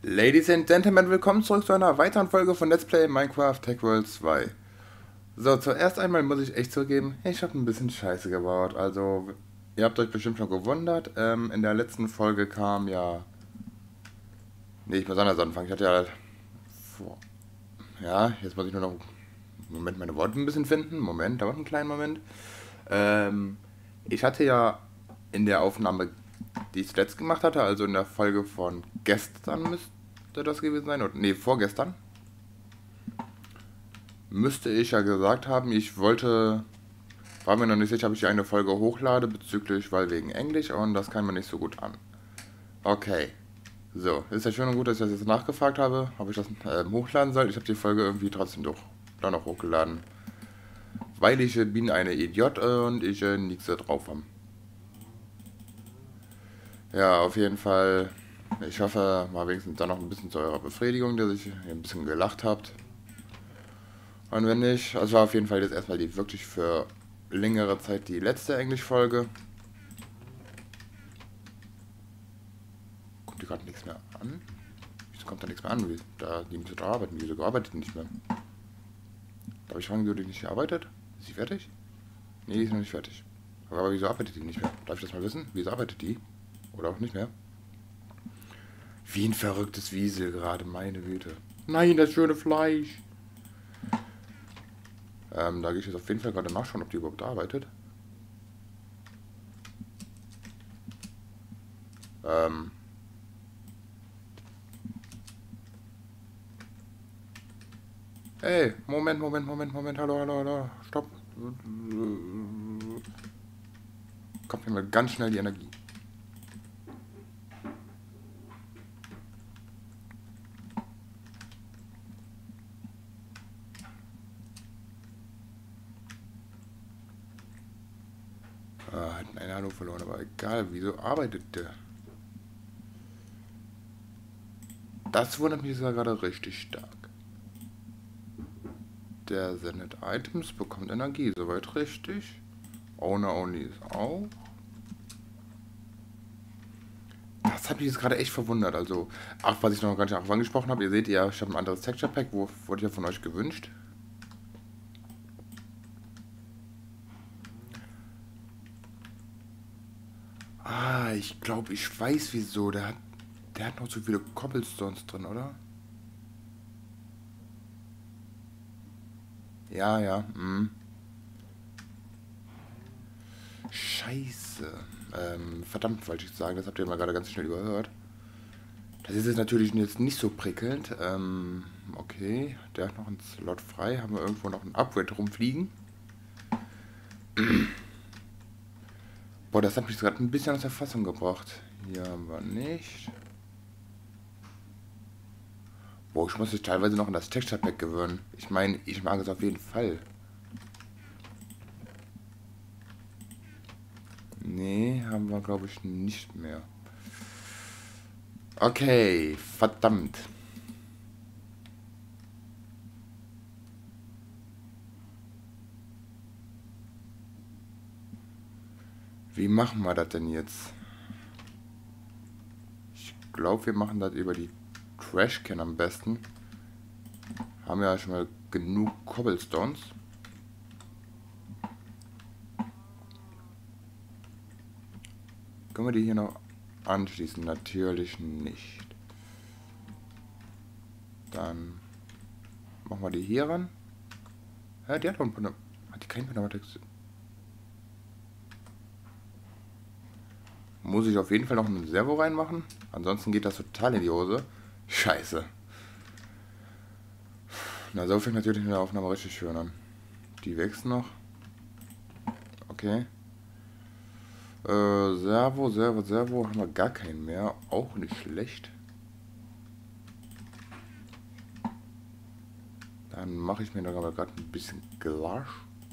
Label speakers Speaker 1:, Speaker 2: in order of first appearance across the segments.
Speaker 1: Ladies and Gentlemen, willkommen zurück zu einer weiteren Folge von Let's Play Minecraft Tech World 2. So, zuerst einmal muss ich echt zugeben, ich habe ein bisschen Scheiße gebaut. Also, ihr habt euch bestimmt schon gewundert, in der letzten Folge kam ja... Ne, ich muss anders anfangen. Ich hatte ja... Ja, jetzt muss ich nur noch... Moment, meine Worte ein bisschen finden. Moment, dauert einen kleinen Moment. Ich hatte ja in der Aufnahme, die ich zuletzt gemacht hatte, also in der Folge von gestern müsste das gewesen sein, oder nee, vorgestern, müsste ich ja gesagt haben, ich wollte, war mir noch nicht sicher, ob ich die eine Folge hochlade bezüglich, weil wegen Englisch, und das kam mir nicht so gut an. Okay, so, ist ja schön und gut, dass ich das jetzt nachgefragt habe, ob ich das hochladen soll. Ich habe die Folge irgendwie trotzdem doch noch hochgeladen, weil ich bin eine Idiot und ich nichts da drauf habe. Ja, auf jeden Fall. Ich hoffe, mal wenigstens dann noch ein bisschen zu eurer Befriedigung, dass ihr ein bisschen gelacht habt. Und wenn nicht, also war auf jeden Fall jetzt erstmal die wirklich für längere Zeit die letzte Englisch-Folge. Kommt die gerade nichts mehr an? Wieso kommt da nichts mehr an? Die müssen da arbeiten. Wieso arbeitet die nicht mehr? Darf ich fragen, wieso die nicht arbeitet? Ist sie fertig? Nee, die ist noch nicht fertig. Aber wieso arbeitet die nicht mehr? Darf ich das mal wissen? Wieso arbeitet die? Oder auch nicht mehr? Wie ein verrücktes Wiesel gerade, meine Güte. Nein, das schöne Fleisch. Da gehe ich jetzt auf jeden Fall gerade nachschauen, ob die überhaupt arbeitet. Hey, Moment, hallo, stopp. Kommt mir mal ganz schnell die Energie. Hat eine Hallo verloren, aber egal, wieso arbeitet der? Das wundert mich sogar gerade richtig stark. Der sendet Items, bekommt Energie, soweit richtig. Owner Only ist auch. Das hat mich jetzt gerade echt verwundert. Also, ach, was ich noch gar nicht auch angesprochen habe, ihr seht ja, ich habe ein anderes Texture Pack, wurde ja von euch gewünscht. Ah, ich glaube, ich weiß wieso. Der hat noch so viele Cobblestones drin, oder? Ja. Scheiße. Verdammt, wollte ich sagen. Das habt ihr mal gerade ganz schnell überhört. Das ist jetzt natürlich jetzt nicht so prickelnd. Okay. Der hat noch einen Slot frei. Haben wir irgendwo noch ein Upgrade rumfliegen? Boah, das hat mich gerade ein bisschen aus der Fassung gebracht. Hier haben wir nicht. Boah, ich muss mich teilweise noch an das Texture Pack gewöhnen. Ich meine, ich mag es auf jeden Fall. Nee, haben wir glaube ich nicht mehr. Okay, verdammt. Wie machen wir das denn jetzt? Ich glaube, wir machen das über die Trashcan am besten. Haben ja schon mal genug Cobblestones. Können wir die hier noch anschließen? Natürlich nicht. Dann machen wir die hier ran. Ja, die hat doch ein hat die kein Pneumatik? Muss ich auf jeden Fall noch ein Servo reinmachen. Ansonsten geht das total in die Hose. Scheiße. Na, so fängt natürlich eine Aufnahme richtig schön an. Die wächst noch. Okay. Servo. Haben wir gar keinen mehr. Auch nicht schlecht. Dann mache ich mir da gerade ein bisschen Glas.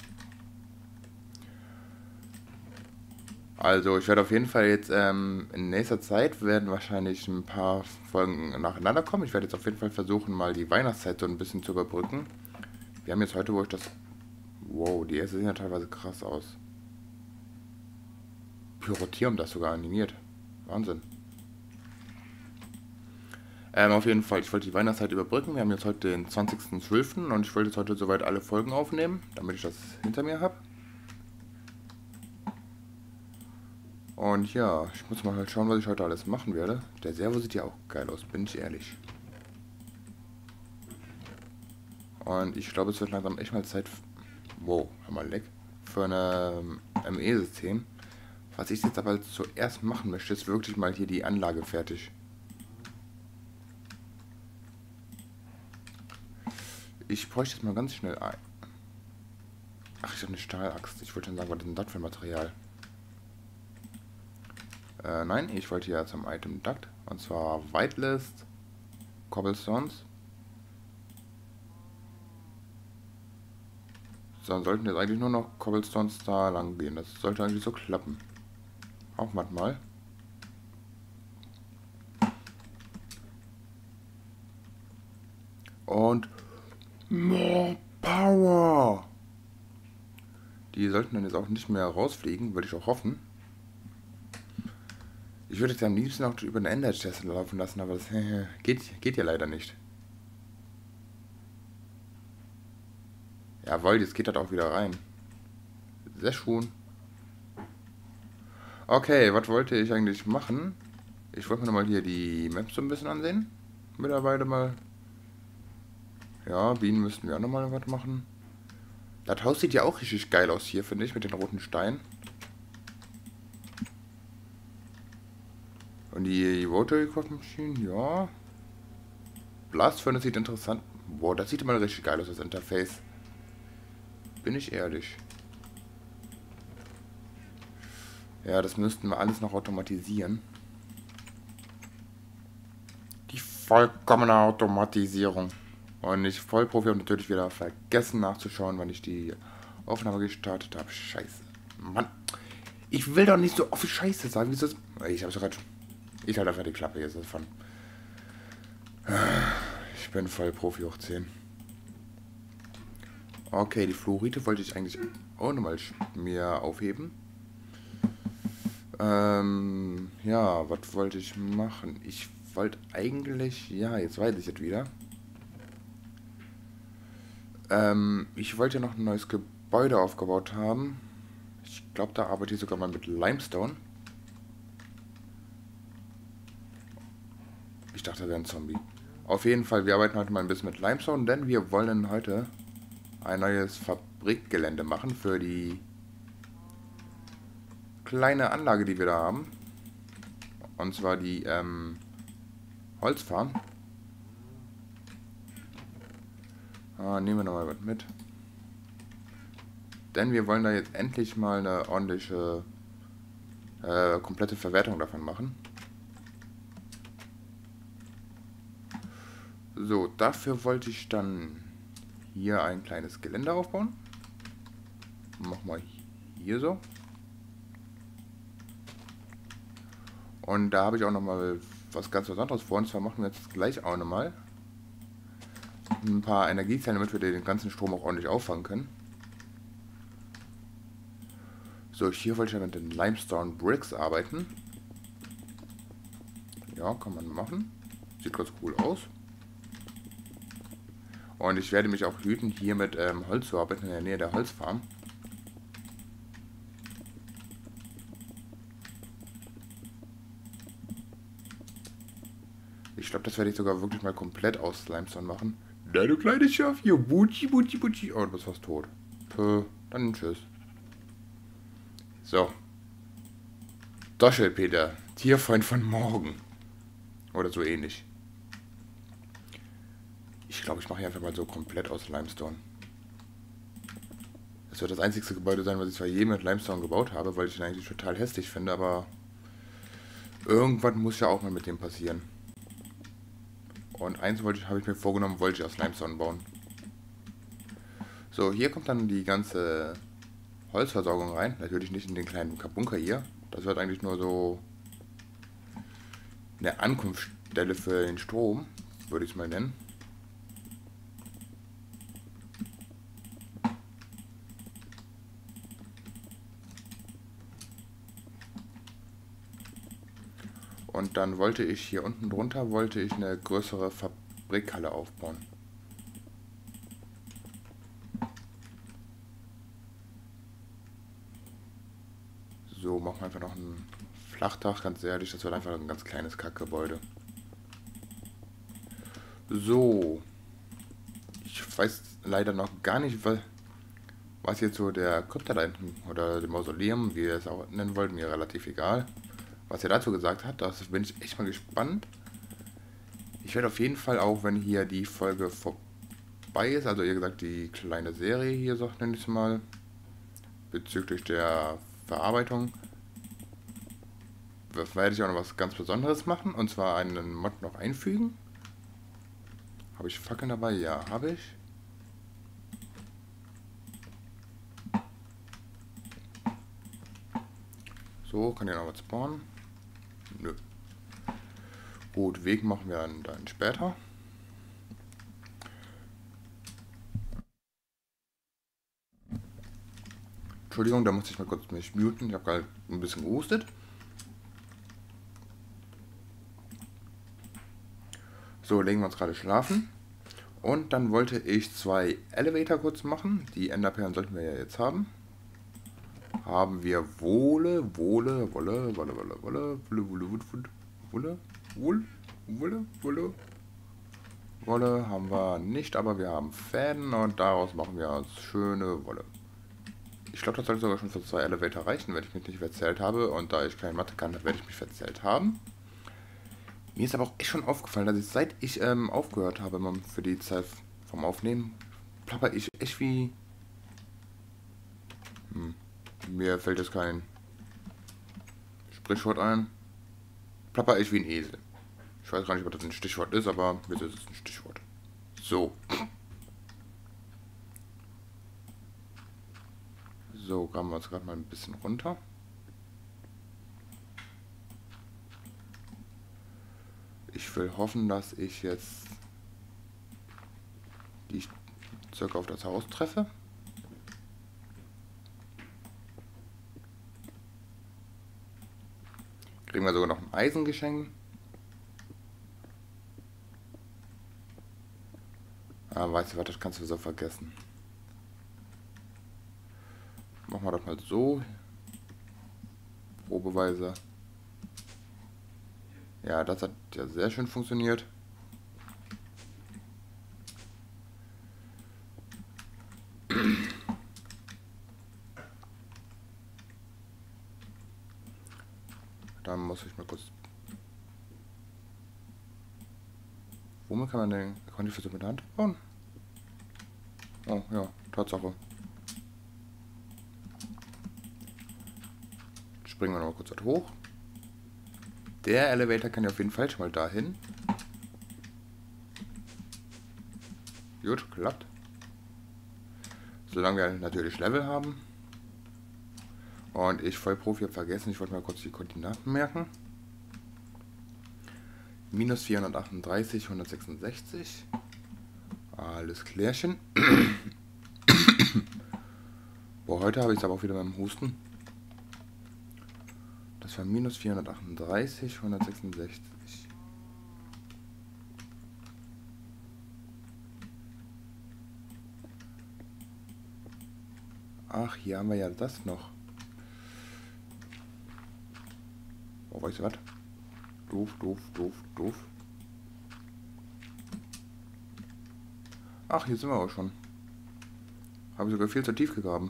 Speaker 1: Also ich werde auf jeden Fall jetzt in nächster Zeit werden wahrscheinlich ein paar Folgen nacheinander kommen. Ich werde jetzt auf jeden Fall versuchen, mal die Weihnachtszeit so ein bisschen zu überbrücken. Wir haben jetzt heute, wo ich das... Wow, die erste sehen ja teilweise krass aus. Pyrotium das sogar animiert. Wahnsinn. Auf jeden Fall, ich wollte die Weihnachtszeit überbrücken. Wir haben jetzt heute den 20.12. und ich wollte jetzt heute soweit alle Folgen aufnehmen, damit ich das hinter mir habe. Und ja, ich muss mal halt schauen, was ich heute alles machen werde. Der Servo sieht ja auch geil aus, bin ich ehrlich. Und ich glaube, es wird langsam echt mal Zeit... Wow, hör mal leck. Für ein ME-System. Was ich jetzt aber zuerst machen möchte, ist wirklich mal hier die Anlage fertig. Ich bräuchte jetzt mal ganz schnell ein. Ach, ich habe eine Stahlaxt. Ich wollte schon sagen, was ist denn das für ein Material? Nein, ich wollte ja zum Item Duct. Und zwar Whitelist, Cobblestones. So, dann sollten jetzt eigentlich nur noch Cobblestones da lang gehen. Das sollte eigentlich so klappen. Auch manchmal. Und more Power! Die sollten dann jetzt auch nicht mehr rausfliegen, würde ich auch hoffen. Ich würde jetzt am liebsten auch über den Ender-Chest laufen lassen, aber das geht ja leider nicht. Jawohl, jetzt geht das auch wieder rein. Sehr schön. Okay, was wollte ich eigentlich machen? Ich wollte mir nochmal hier die Map so ein bisschen ansehen. Mittlerweile mal. Ja, Bienen müssten wir auch nochmal was machen. Das Haus sieht ja auch richtig geil aus hier, finde ich, mit den roten Steinen. Und die Rotary Craft Machine, ja. Blast Furnace sieht interessant. Boah, das sieht immer richtig geil aus, das Interface. Bin ich ehrlich. Ja, das müssten wir alles noch automatisieren. Die vollkommene Automatisierung. Und ich Vollprofi habe natürlich wieder vergessen nachzuschauen, wann ich die Aufnahme gestartet habe. Scheiße. Mann. Ich will doch nicht so oft Scheiße sagen. Wie ist das? Ich hab's gerade. Ich halte einfach die Klappe jetzt davon. Ich bin Vollprofi hoch 10. Okay, die Fluorite wollte ich eigentlich auch nochmal mir aufheben. Ja, was wollte ich machen? Ich wollte eigentlich... Ja, jetzt weiß ich es wieder. Ich wollte noch ein neues Gebäude aufgebaut haben. Ich glaube, da arbeite ich sogar mal mit Limestone. Ich dachte, er wäre ein Zombie. Auf jeden Fall, wir arbeiten heute mal ein bisschen mit Limestone, denn wir wollen heute ein neues Fabrikgelände machen für die kleine Anlage, die wir da haben. Und zwar die Holzfarm. Nehmen wir nochmal was mit. Denn wir wollen da jetzt endlich mal eine ordentliche, komplette Verwertung davon machen. So, dafür wollte ich dann hier ein kleines Gelände aufbauen. Mach mal hier so. Und da habe ich auch nochmal was ganz anderes vor. Und zwar machen wir jetzt gleich auch nochmal ein paar Energiezellen, damit wir den ganzen Strom auch ordentlich auffangen können. So, hier wollte ich ja mit den Limestone Bricks arbeiten. Ja, kann man machen. Sieht ganz cool aus. Und ich werde mich auch hüten, hier mit Holz zu arbeiten, in der Nähe der Holzfarm. Ich glaube, das werde ich sogar wirklich mal komplett aus Limestone machen. Na, du kleines Schaf hier. Butschi, Butschi, Butschi. Oh, du bist fast tot. Puh, dann tschüss. So. Doschelpeter. Tierfreund von morgen. Oder so ähnlich. Ich glaube, ich mache hier einfach mal so komplett aus Limestone. Das wird das einzigste Gebäude sein, was ich zwar je mit Limestone gebaut habe, weil ich ihn eigentlich total hässlich finde, aber irgendwann muss ja auch mal mit dem passieren. Und eins habe ich mir vorgenommen, wollte ich aus Limestone bauen. So, hier kommt dann die ganze Holzversorgung rein. Natürlich nicht in den kleinen Bunker hier. Das wird eigentlich nur so eine Ankunftsstelle für den Strom, würde ich es mal nennen. Und dann wollte ich hier unten drunter eine größere Fabrikhalle aufbauen. So, machen wir einfach noch ein Flachdach, ganz ehrlich, das wird einfach ein ganz kleines Kackgebäude. So, ich weiß leider noch gar nicht, was jetzt so der Krypta da hinten oder dem Mausoleum, wie ihr es auch nennen wollt, mir relativ egal. Was er dazu gesagt hat, das bin ich echt mal gespannt. Ich werde auf jeden Fall auch, wenn hier die Folge vorbei ist, also ihr gesagt, die kleine Serie hier, so nenne ich es mal, bezüglich der Verarbeitung, werde ich auch noch was ganz Besonderes machen, und zwar einen Mod noch einfügen. Habe ich Fackeln dabei? Ja, habe ich. So, kann hier noch was spawnen? Nö. Gut, Weg machen wir dann später. Entschuldigung, da musste ich mal kurz mich muten. Ich habe gerade ein bisschen gehustet. So, legen wir uns gerade schlafen. Und dann wollte ich 2 Elevator kurz machen. Die Enderperlen sollten wir ja jetzt haben. Haben wir Wolle, Wolle haben wir nicht, aber wir haben Fäden und daraus machen wir uns schöne Wolle. Ich glaube, das sollte sogar schon für 2 Elevator reichen, wenn ich mich nicht verzählt habe. Und da ich keine Mathe kann, werde ich mich verzählt haben. Mir ist aber auch echt schon aufgefallen, dass ich, seit ich aufgehört habe für die Zeit vom Aufnehmen, plapper ich echt wie... Mir fällt jetzt kein Sprichwort ein. Plapper ich wie ein Esel. Ich weiß gar nicht, ob das ein Stichwort ist, aber jetzt ist es ein Stichwort. So. So, graben wir uns gerade mal ein bisschen runter. Ich will hoffen, dass ich jetzt die circa auf das Haus treffe. Kriegen wir sogar noch ein Eisengeschenk. Ah, weißt du was, das kannst du so vergessen. Machen wir das mal so. Probeweise. Ja, das hat ja sehr schön funktioniert. Dann muss ich mal kurz... Womit kann man den... Kann ich für so mit der Hand bauen? Oh, ja, Tatsache. Springen wir noch mal kurz hoch. Der Elevator kann ja auf jeden Fall schon mal dahin. Gut, klappt. Solange wir natürlich Level haben. Und ich Vollprofi habe vergessen, ich wollte mal kurz die Koordinaten merken. Minus 438, 166. Alles klärchen. Boah, heute habe ich es aber auch wieder beim Husten. Das war minus 438, 166. Ach, hier haben wir ja das noch. Oh, weißt du was? Doof. Ach, hier sind wir auch schon. Habe ich sogar viel zu tief gegraben.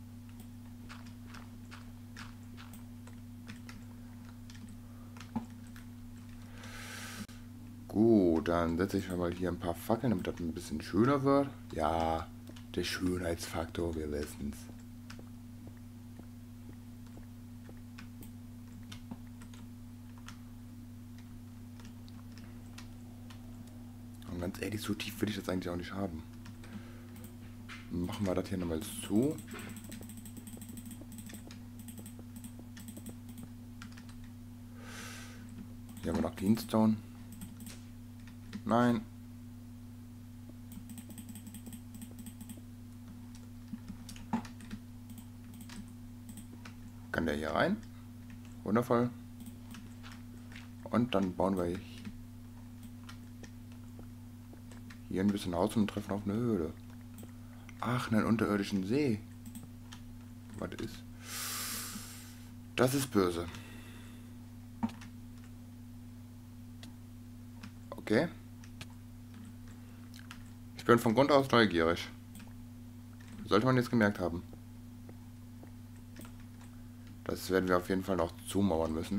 Speaker 1: Gut, dann setze ich mal hier ein paar Fackeln, damit das ein bisschen schöner wird. Ja, der Schönheitsfaktor, wir wissen es. Und ganz ehrlich, so tief will ich das eigentlich auch nicht haben. Machen wir das hier nochmal zu. Hier haben wir noch Cleanstone. Nein. Kann der hier rein? Wundervoll. Und dann bauen wir hier ein bisschen Haus und treffen auf eine Höhle. Ach, einen unterirdischen See. Was ist? Das ist böse. Okay. Ich bin von Grund aus neugierig. Sollte man jetzt gemerkt haben. Das werden wir auf jeden Fall noch zumauern müssen.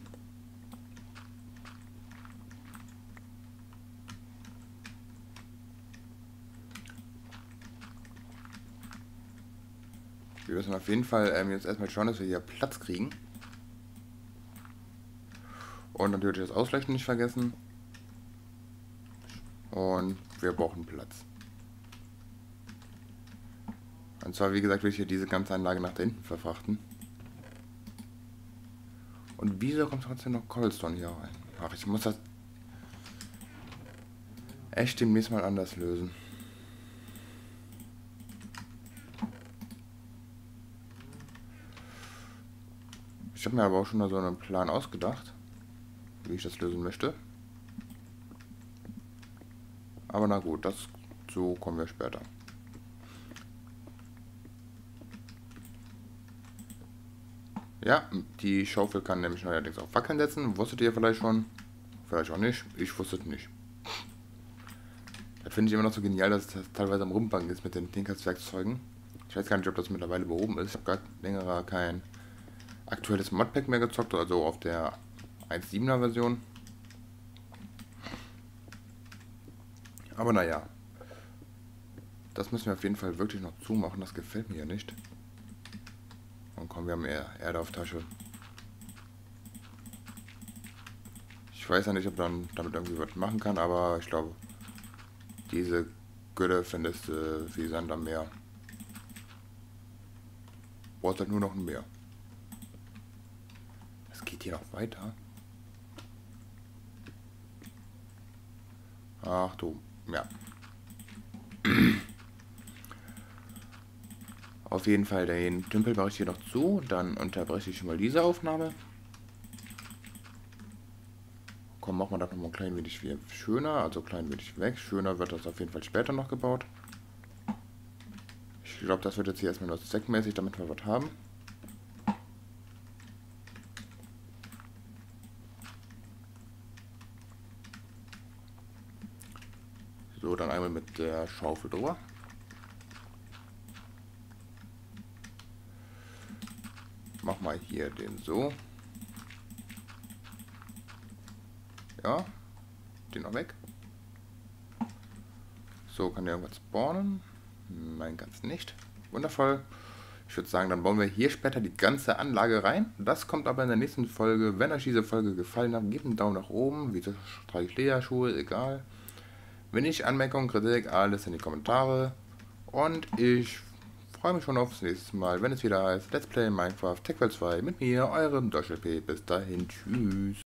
Speaker 1: Wir müssen auf jeden Fall jetzt erstmal schauen, dass wir hier Platz kriegen. Und natürlich das Ausleuchten nicht vergessen. Und wir brauchen Platz. Und zwar, wie gesagt, will ich hier diese ganze Anlage nach da hinten verfrachten. Und wieso kommt trotzdem noch Cobblestone hier rein? Ach, ich muss das echt demnächst mal anders lösen. Ich habe mir aber auch schon mal so einen Plan ausgedacht, wie ich das lösen möchte. Aber na gut, dazu kommen wir später. Ja, die Schaufel kann nämlich neuerdings auch Fackeln setzen. Wusstet ihr vielleicht schon? Vielleicht auch nicht. Ich wusste es nicht. Das finde ich immer noch so genial, dass das teilweise am Rumbanken ist mit den Tinkers-Werkzeugen. Ich weiß gar nicht, ob das mittlerweile behoben ist. Ich habe gar länger kein aktuelles Modpack mehr gezockt, also auf der 1.7er Version. Aber naja. Das müssen wir auf jeden Fall wirklich noch zumachen. Das gefällt mir ja nicht. Und komm, wir haben eher Erde auf Tasche. Ich weiß ja nicht, ob man damit irgendwie was machen kann, aber ich glaube, diese Gülle findest du wie Sand am Meer. Brauchst halt nur noch ein Meer. Es geht hier noch weiter. Ach du, ja. Auf jeden Fall den Tümpel mache ich hier noch zu, dann unterbreche ich mal diese Aufnahme. Komm, machen wir das nochmal ein klein wenig schöner, also klein wenig weg. Schöner wird das auf jeden Fall später noch gebaut. Ich glaube, das wird jetzt hier erstmal nur zweckmäßig, damit wir was haben. So, dann einmal mit der Schaufel drüber. Mach mal hier den so. Ja, den noch weg. So, kann der irgendwas spawnen? Nein, ganz nicht. Wundervoll. Ich würde sagen, dann bauen wir hier später die ganze Anlage rein. Das kommt aber in der nächsten Folge. Wenn euch diese Folge gefallen hat, gebt einen Daumen nach oben. Wieso trage ich Lederschuhe? Egal. Wenn nicht, Anmerkungen, Kritik, alles in die Kommentare. Und ich freue mich schon aufs nächste Mal, wenn es wieder heißt Let's Play Minecraft Tech World 2 mit mir, eurem DoshLP. Bis dahin, tschüss.